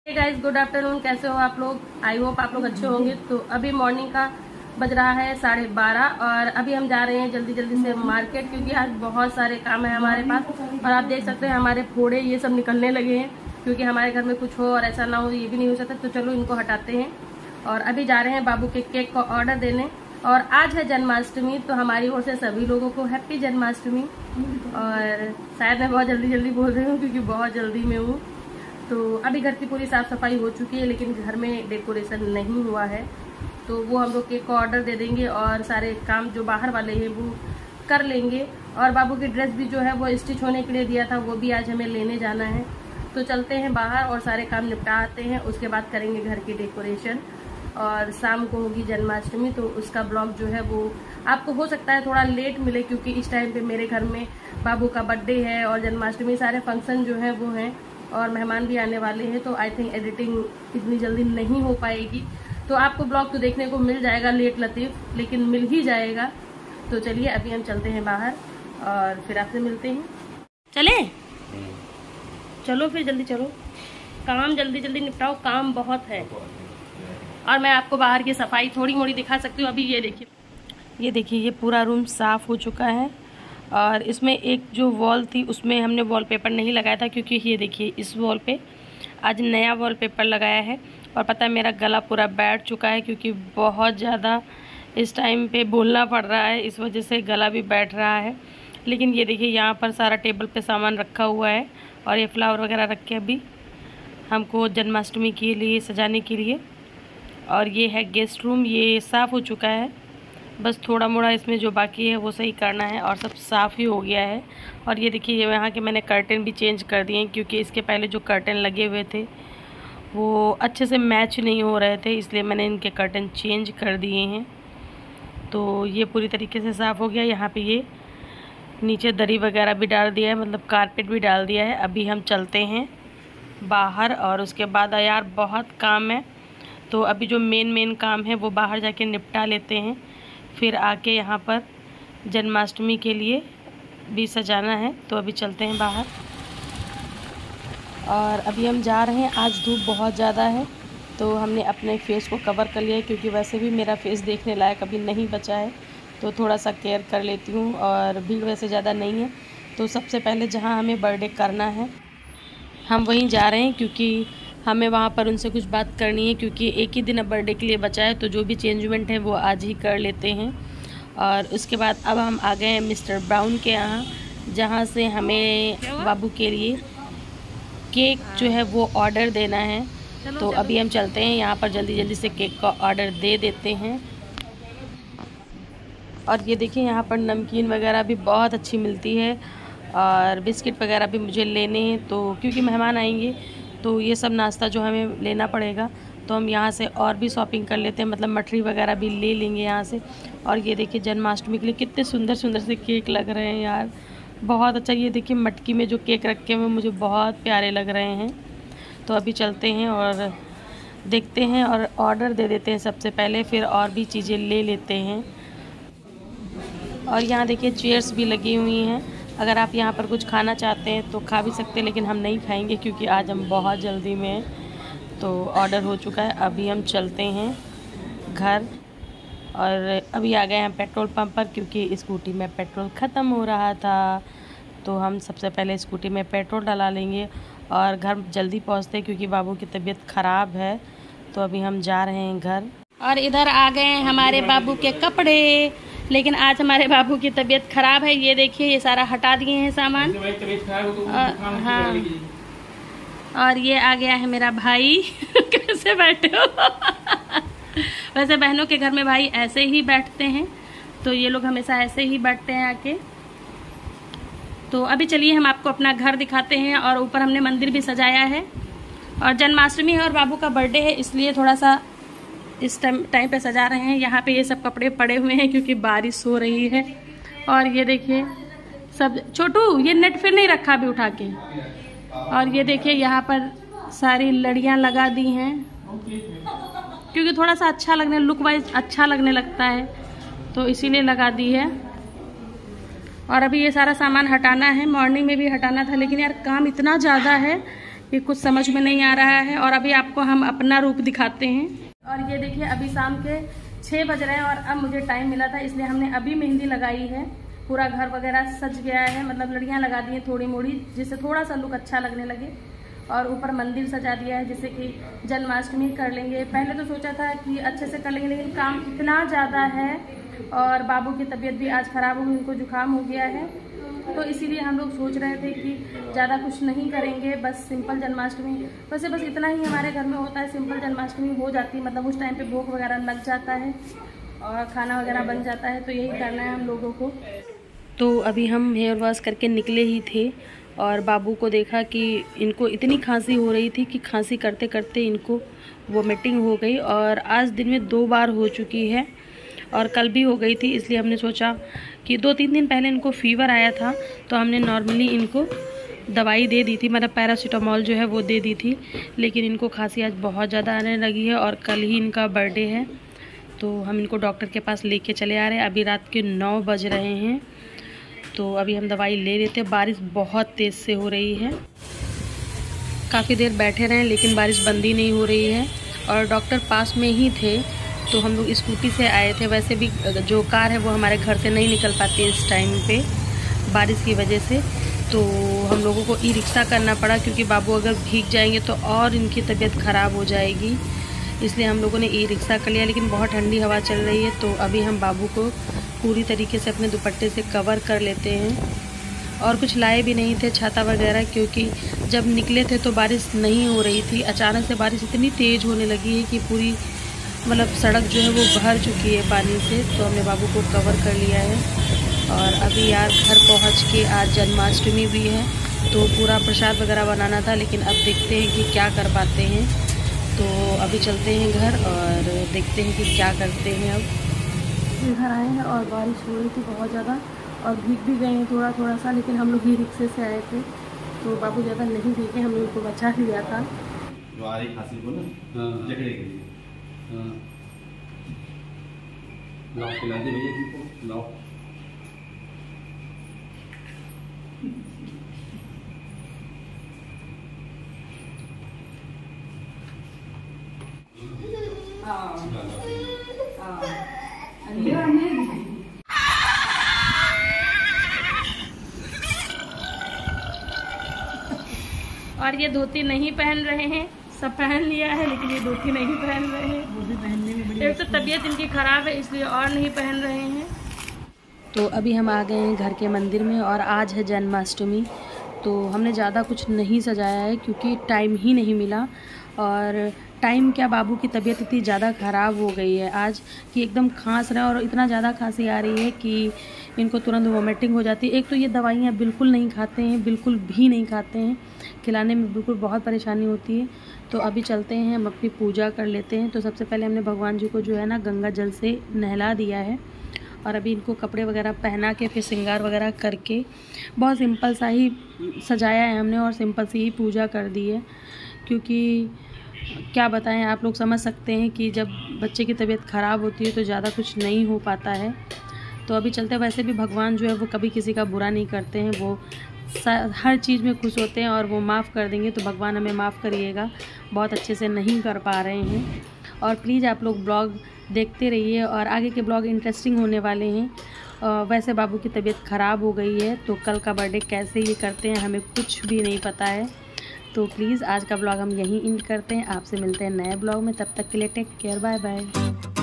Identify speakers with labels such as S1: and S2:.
S1: Guys, good afternoon. कैसे हो आप लोग? आई होप आप लोग अच्छे होंगे। तो अभी मॉर्निंग का बज रहा है 12:30 और अभी हम जा रहे हैं जल्दी जल्दी से मार्केट, क्योंकि आज बहुत सारे काम है हमारे पास। और आप देख सकते हैं हमारे फोड़े ये सब निकलने लगे हैं, क्योंकि हमारे घर में कुछ हो और ऐसा ना हो, ये भी नहीं हो सकता। तो चलो इनको हटाते हैं और अभी जा रहे हैं बाबू के केक का ऑर्डर देने। और आज है जन्माष्टमी, तो हमारी ओर से सभी लोगों को हैप्पी जन्माष्टमी। और शायद मैं बहुत जल्दी बोल रही हूँ क्योंकि बहुत जल्दी में हूँ। तो अभी घर की पूरी साफ सफाई हो चुकी है, लेकिन घर में डेकोरेशन नहीं हुआ है, तो वो हम लोग केक को ऑर्डर दे देंगे और सारे काम जो बाहर वाले हैं वो कर लेंगे। और बाबू की ड्रेस भी जो है वो स्टिच होने के लिए दिया था, वो भी आज हमें लेने जाना है। तो चलते हैं बाहर और सारे काम निपटा आते हैं, उसके बाद करेंगे घर की डेकोरेशन। और शाम को होगी जन्माष्टमी, तो उसका ब्लॉग जो है वो आपको हो सकता है थोड़ा लेट मिले, क्योंकि इस टाइम पे मेरे घर में बाबू का बर्थडे है और जन्माष्टमी सारे फंक्शन जो है वो हैं और मेहमान भी आने वाले हैं। तो आई थिंक एडिटिंग इतनी जल्दी नहीं हो पाएगी, तो आपको ब्लॉग तो देखने को मिल जाएगा लेट लतीफ, लेकिन मिल ही जाएगा। तो चलिए अभी हम चलते हैं बाहर और फिर आपसे मिलते हैं। चले चलो फिर जल्दी चलो, काम जल्दी निपटाओ, काम बहुत है। और मैं आपको बाहर की सफाई थोड़ी मोड़ी दिखा सकती हूँ। अभी ये देखिए ये पूरा रूम साफ हो चुका है। और इसमें एक जो वॉल थी उसमें हमने वॉलपेपर नहीं लगाया था, क्योंकि ये देखिए इस वॉल पे आज नया वॉलपेपर लगाया है। और पता है मेरा गला पूरा बैठ चुका है, क्योंकि बहुत ज़्यादा इस टाइम पे बोलना पड़ रहा है, इस वजह से गला भी बैठ रहा है। लेकिन ये देखिए यहाँ पर सारा टेबल पे सामान रखा हुआ है और ये फ्लावर वगैरह रख के अभी हमको जन्माष्टमी के लिए सजाने के लिए। और ये है गेस्ट रूम, ये साफ़ हो चुका है, बस थोड़ा मोड़ा इसमें जो बाकी है वो सही करना है और सब साफ़ ही हो गया है। और ये देखिए यहाँ के मैंने कर्टन भी चेंज कर दिए हैं, क्योंकि इसके पहले जो कर्टन लगे हुए थे वो अच्छे से मैच नहीं हो रहे थे, इसलिए मैंने इनके कर्टन चेंज कर दिए हैं। तो ये पूरी तरीके से साफ़ हो गया। यहाँ पे ये नीचे दरी वगैरह भी डाल दिया है, मतलब कारपेट भी डाल दिया है। अभी हम चलते हैं बाहर और उसके बाद यार बहुत काम है, तो अभी जो मेन काम है वो बाहर जाके निपटा लेते हैं, फिर आके यहाँ पर जन्माष्टमी के लिए भी सजाना है। तो अभी चलते हैं बाहर और अभी हम जा रहे हैं। आज धूप बहुत ज़्यादा है, तो हमने अपने फेस को कवर कर लिया है, क्योंकि वैसे भी मेरा फेस देखने लायक अभी नहीं बचा है, तो थोड़ा सा केयर कर लेती हूँ। और भीड़ वैसे ज़्यादा नहीं है, तो सबसे पहले जहाँ हमें बर्थडे करना है हम वहीं जा रहे हैं, क्योंकि हमें वहाँ पर उनसे कुछ बात करनी है, क्योंकि एक ही दिन अब बर्थडे के लिए बचा है, तो जो भी चेंजमेंट है वो आज ही कर लेते हैं। और उसके बाद अब हम आ गए हैं मिस्टर ब्राउन के यहाँ, जहाँ से हमें बाबू के लिए केक जो है वो ऑर्डर देना है। तो अभी हम चलते हैं यहाँ पर, जल्दी से केक का ऑर्डर दे देते हैं। और ये देखिए यहाँ पर नमकीन वगैरह भी बहुत अच्छी मिलती है और बिस्किट वगैरह भी मुझे लेने हैं, तो क्योंकि मेहमान आएंगे तो ये सब नाश्ता जो हमें लेना पड़ेगा, तो हम यहाँ से और भी शॉपिंग कर लेते हैं, मतलब मठरी वगैरह भी ले लेंगे यहाँ से। और ये देखिए जन्माष्टमी के लिए कितने सुंदर से केक लग रहे हैं यार, बहुत अच्छा। ये देखिए मटकी में जो केक रखे हुए मुझे बहुत प्यारे लग रहे हैं। तो अभी चलते हैं और देखते हैं और ऑर्डर दे देते हैं सबसे पहले, फिर और भी चीज़ें ले लेते हैं। और यहाँ देखिए चेयर्स भी लगी हुई हैं, अगर आप यहाँ पर कुछ खाना चाहते हैं तो खा भी सकते हैं, लेकिन हम नहीं खाएंगे क्योंकि आज हम बहुत जल्दी में हैं। तो ऑर्डर हो चुका है, अभी हम चलते हैं घर। और अभी आ गए हैं पेट्रोल पंप पर, क्योंकि स्कूटी में पेट्रोल ख़त्म हो रहा था, तो हम सबसे पहले स्कूटी में पेट्रोल डला लेंगे और घर जल्दी पहुँचते, क्योंकि बाबू की तबीयत ख़राब है। तो अभी हम जा रहे हैं घर। और इधर आ गए हैं हमारे बाबू के कपड़े, लेकिन आज हमारे बाबू की तबीयत ख़राब है। ये देखिए ये सारा हटा दिए हैं सामान। हाँ, और ये आ गया है मेरा भाई। कैसे बैठे हो? वैसे बहनों के घर में भाई ऐसे ही बैठते हैं, तो ये लोग हमेशा ऐसे ही बैठते हैं आके। तो अभी चलिए हम आपको अपना घर दिखाते हैं। और ऊपर हमने मंदिर भी सजाया है, और जन्माष्टमी है और बाबू का बर्थडे है, इसलिए थोड़ा सा इस टाइम पे सजा रहे हैं। यहाँ पे ये सब कपड़े पड़े हुए हैं क्योंकि बारिश हो रही है। और ये देखिए सब, छोटू ये नेट फिर नहीं रखा अभी उठा के। और ये देखिए यहाँ पर सारी लड़ियाँ लगा दी हैं, क्योंकि थोड़ा सा अच्छा लगने, लुक वाइज अच्छा लगने लगता है, तो इसीलिए लगा दी है। और अभी ये सारा सामान हटाना है, मॉर्निंग में भी हटाना था, लेकिन यार काम इतना ज़्यादा है ये कुछ समझ में नहीं आ रहा है। और अभी आपको हम अपना रूप दिखाते हैं। और ये देखिए अभी शाम के 6 बज रहे हैं और अब मुझे टाइम मिला था, इसलिए हमने अभी मेहंदी लगाई है। पूरा घर वगैरह सज गया है, मतलब लड़ियाँ लगा दी हैं थोड़ी मोड़ी, जिससे थोड़ा सा लुक अच्छा लगने लगे। और ऊपर मंदिर सजा दिया है, जिससे कि जन्माष्टमी कर लेंगे। पहले तो सोचा था कि अच्छे से कर लेंगे, लेकिन काम इतना ज़्यादा है और बाबू की तबीयत भी आज ख़राब हो गई, उनको जुकाम हो गया है, तो इसीलिए हम लोग सोच रहे थे कि ज़्यादा कुछ नहीं करेंगे, बस सिंपल जन्माष्टमी। वैसे बस इतना ही हमारे घर में होता है, सिंपल जन्माष्टमी हो जाती है, मतलब उस टाइम पे भोग वगैरह लग जाता है और खाना वगैरह बन जाता है, तो यही करना है हम लोगों को। तो अभी हम हेयर वॉश करके निकले ही थे और बाबू को देखा कि इनको इतनी खांसी हो रही थी कि खांसी करते करते इनको वोमिटिंग हो गई, और आज दिन में 2 बार हो चुकी है और कल भी हो गई थी। इसलिए हमने सोचा कि 2-3 दिन पहले इनको फ़ीवर आया था, तो हमने नॉर्मली इनको दवाई दे दी थी, मतलब पैरासीटामोल जो है वो दे दी थी। लेकिन इनको खांसी आज बहुत ज़्यादा आने लगी है और कल ही इनका बर्थडे है, तो हम इनको डॉक्टर के पास लेके चले आ रहे हैं। अभी रात के 9 बज रहे हैं, तो अभी हम दवाई ले लेते हैं। बारिश बहुत तेज़ से हो रही है, काफ़ी देर बैठे रहे लेकिन बारिश बंद ही नहीं हो रही है। और डॉक्टर पास में ही थे, तो हम लोग स्कूटी से आए थे। वैसे भी जो कार है वो हमारे घर से नहीं निकल पाती है इस टाइम पे बारिश की वजह से, तो हम लोगों को ई रिक्शा करना पड़ा, क्योंकि बाबू अगर भीग जाएंगे तो और इनकी तबीयत ख़राब हो जाएगी। इसलिए हम लोगों ने ई रिक्शा कर लिया, लेकिन बहुत ठंडी हवा चल रही है, तो अभी हम बाबू को पूरी तरीके से अपने दुपट्टे से कवर कर लेते हैं। और कुछ लाए भी नहीं थे छाता वगैरह, क्योंकि जब निकले थे तो बारिश नहीं हो रही थी। अचानक से बारिश इतनी तेज़ होने लगी है कि पूरी मतलब सड़क जो है वो भर चुकी है पानी से, तो हमने बाबू को कवर कर लिया है। और अभी यार घर पहुंच के आज जन्माष्टमी भी है, तो पूरा प्रसाद वगैरह बनाना था, लेकिन अब देखते हैं कि क्या कर पाते हैं। तो अभी चलते हैं घर और देखते हैं कि क्या करते हैं। अब घर आए हैं और बारिश हो रही थी बहुत ज़्यादा और भीग भी गए हैं थोड़ा थोड़ा सा, लेकिन हम लोग ही रिक्शे से आए थे, तो बाबू ज़्यादा नहीं भीगे, हम लोग उनको बचा लिया था। और ये धोती नहीं पहन रहे हैं, सब पहन लिया है, लेकिन ये धोती नहीं पहन रहे हैं। वो भी पहनने में बड़ी, एक तो तबीयत इनकी ख़राब है इसलिए और नहीं पहन रहे हैं। तो अभी हम आ गए हैं घर के मंदिर में और आज है जन्माष्टमी, तो हमने ज़्यादा कुछ नहीं सजाया है क्योंकि टाइम ही नहीं मिला। और टाइम क्या, बाबू की तबीयत इतनी ज़्यादा ख़राब हो गई है आज कि एकदम खांस रहा है और इतना ज़्यादा खांसी आ रही है कि इनको तुरंत वोमिटिंग हो जाती है। एक तो ये दवाइयाँ बिल्कुल नहीं खाते हैं, बिल्कुल भी नहीं खाते हैं, खिलाने में बिल्कुल बहुत परेशानी होती है। तो अभी चलते हैं, हम अपनी पूजा कर लेते हैं। तो सबसे पहले हमने भगवान जी को जो है ना गंगा जल से नहला दिया है और अभी इनको कपड़े वगैरह पहना के फिर श्रृंगार वगैरह करके बहुत सिंपल सा ही सजाया है हमने और सिंपल सी ही पूजा कर दी है। क्योंकि क्या बताएं, आप लोग समझ सकते हैं कि जब बच्चे की तबीयत ख़राब होती है तो ज़्यादा कुछ नहीं हो पाता है। तो अभी चलते, वैसे भी भगवान जो है वो कभी किसी का बुरा नहीं करते हैं, वो हर चीज़ में खुश होते हैं और वो माफ़ कर देंगे। तो भगवान हमें माफ़ करिएगा, बहुत अच्छे से नहीं कर पा रहे हैं। और प्लीज़ आप लोग ब्लॉग देखते रहिए और आगे के ब्लॉग इंटरेस्टिंग होने वाले हैं। वैसे बाबू की तबीयत ख़राब हो गई है, तो कल का बर्थडे कैसे ये करते हैं हमें कुछ भी नहीं पता है। तो प्लीज़ आज का ब्लॉग हम यहीं एंड करते हैं, आपसे मिलते हैं नए ब्लॉग में। तब तक के लिए टेक केयर, बाय बाय।